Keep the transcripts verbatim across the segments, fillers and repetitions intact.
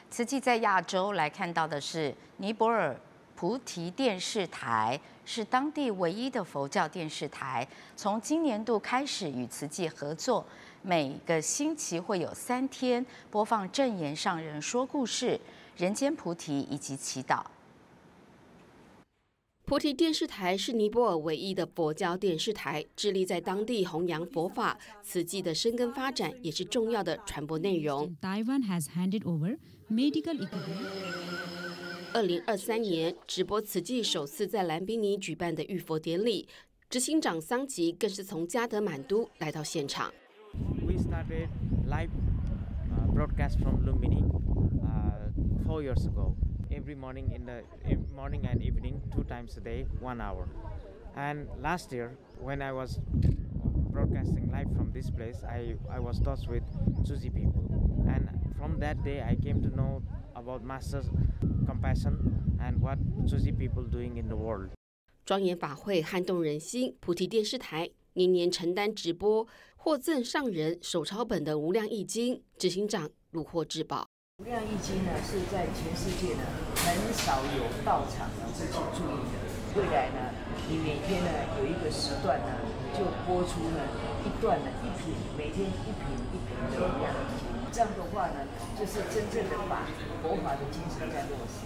慈济在亚洲来看到的是尼泊尔菩提电视台，是当地唯一的佛教电视台。从今年度开始与慈济合作，每个星期会有三天播放证严上人说故事、人间菩提以及祈祷。 菩提电视台是尼泊尔唯一的佛教电视台，致力在当地弘扬佛法。慈济的生根发展也是重要的传播内容。 Taiwan has handed over medical equipment. 二零二三年，直播慈济首次在兰宾尼举办的浴佛典礼，执行长桑吉更是从加德满都来到现场。 We started live uh, broadcast from Lumbini uh, four years ago. Every morning in the morning and evening, two times a day, one hour. And last year, when I was broadcasting live from this place, I, I was touched with Suji people. And from that day, I came to know about Master's compassion and what Suji people doing in the world. 庄严法会撼动人心，菩提电视台年年承担直播，获赠上人手抄本的无量易经，执行长如获至宝。 无量易经呢，是在全世界呢很少有道场呢会去注意的。未来呢，你每天呢有一个时段呢，就播出呢一段呢一品，每天一品一品的无量易经。这样的话呢，就是真正的把佛法的精神在落实。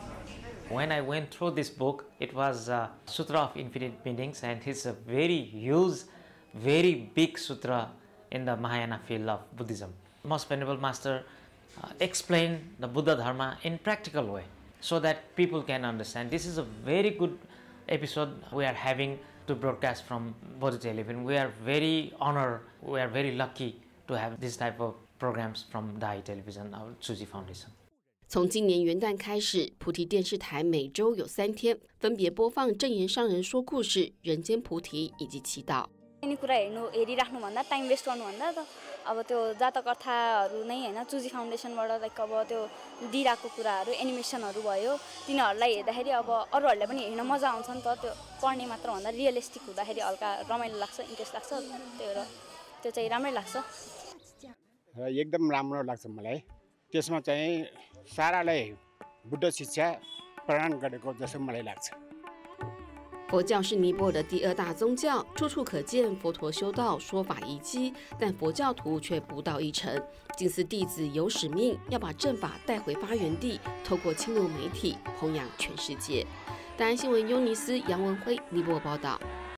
When I went through this book, it was uh, Sutra of Infinite Meanings, and it's a very huge, very big sutra in the Mahayana field of Buddhism. Most Venerable Master Uh, explain the Buddha Dharma in practical way so that people can understand. This is a very good episode we are having to broadcast from Bodhi Television. We are very honored, we are very lucky to have this type of programs from Dai Television, our Suji Foundation. 从今年元旦开始，菩提电视台每周有三天，分别播放证严上人说故事、人间菩提以及祈祷。 यिनी कुरा हेर्नु हेरिराख्नुभन्दा time waste गर्नुभन्दा त अब त्यो जातक कथाहरू नै हैन चुजी फाउन्डेसनबाट लाइक अब त्यो दिइराको कुराहरू एनिमेसनहरू भयो तिनीहरूलाई हेर्दाखेरि अब अरूहरूलाई पनि हेर्न मजा आउँछ नि त त्यो पढ्ने मात्र भन्दा रियलिस्टिक हुँदाखेरि हल्का रमाइलो लाग्छ इन्ट्रेस्ट लाग्छ त्यही भएर त्यो चाहिँ राम्रै लाग्छ एकदम राम्रो लाग्छ मलाई त्यसमा चाहिँ सारालाई बुद्ध शिक्षा प्रदान गरेको जस्तो मलाई लाग्छ 佛教是尼泊尔的第二大宗教，处处可见佛陀修道说法遗迹，但佛教徒却不到一成。近寺弟子有使命，要把正法带回发源地，透过亲流媒体弘扬全世界。大安新闻尤尼斯、杨文辉、尼泊尔报道。